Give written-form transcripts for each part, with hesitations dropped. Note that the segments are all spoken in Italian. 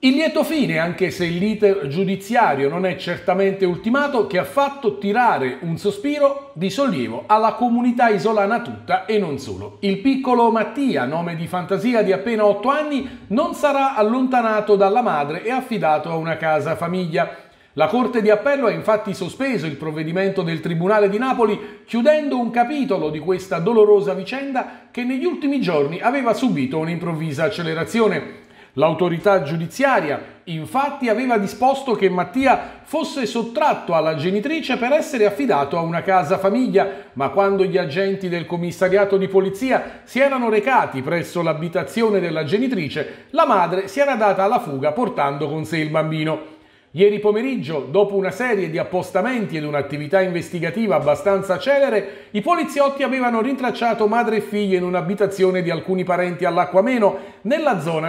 Il lieto fine, anche se l'iter giudiziario non è certamente ultimato, che ha fatto tirare un sospiro di sollievo alla comunità isolana tutta e non solo. Il piccolo Mattia, nome di fantasia di appena 8 anni, non sarà allontanato dalla madre e affidato a una casa famiglia. La Corte di Appello ha infatti sospeso il provvedimento del Tribunale di Napoli, chiudendo un capitolo di questa dolorosa vicenda che negli ultimi giorni aveva subito un'improvvisa accelerazione. L'autorità giudiziaria, infatti, aveva disposto che Mattia fosse sottratto alla genitrice per essere affidato a una casa famiglia, ma quando gli agenti del commissariato di polizia si erano recati presso l'abitazione della genitrice, la madre si era data alla fuga portando con sé il bambino. Ieri pomeriggio, dopo una serie di appostamenti ed un'attività investigativa abbastanza celere, i poliziotti avevano rintracciato madre e figlia in un'abitazione di alcuni parenti all'Acquameno, nella zona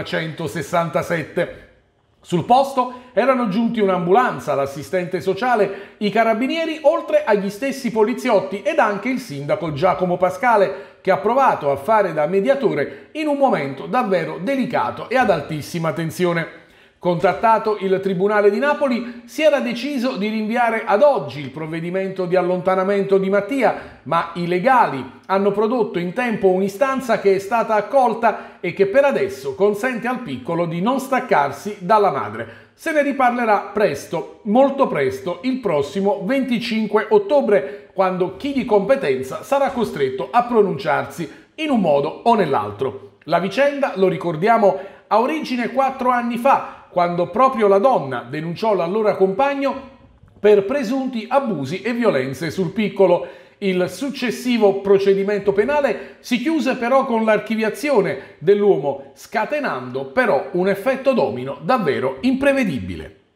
167. Sul posto erano giunti un'ambulanza, l'assistente sociale, i carabinieri, oltre agli stessi poliziotti ed anche il sindaco Giacomo Pascale, che ha provato a fare da mediatore in un momento davvero delicato e ad altissima tensione. Contattato il Tribunale di Napoli, si era deciso di rinviare ad oggi il provvedimento di allontanamento di Mattia, ma i legali hanno prodotto in tempo un'istanza che è stata accolta e che per adesso consente al piccolo di non staccarsi dalla madre. Se ne riparlerà presto, molto presto, il prossimo 25 ottobre, quando chi di competenza sarà costretto a pronunciarsi in un modo o nell'altro. La vicenda, lo ricordiamo, ha origine 4 anni fa, quando proprio la donna denunciò l'allora compagno per presunti abusi e violenze sul piccolo. Il successivo procedimento penale si chiuse però con l'archiviazione dell'uomo, scatenando però un effetto domino davvero imprevedibile.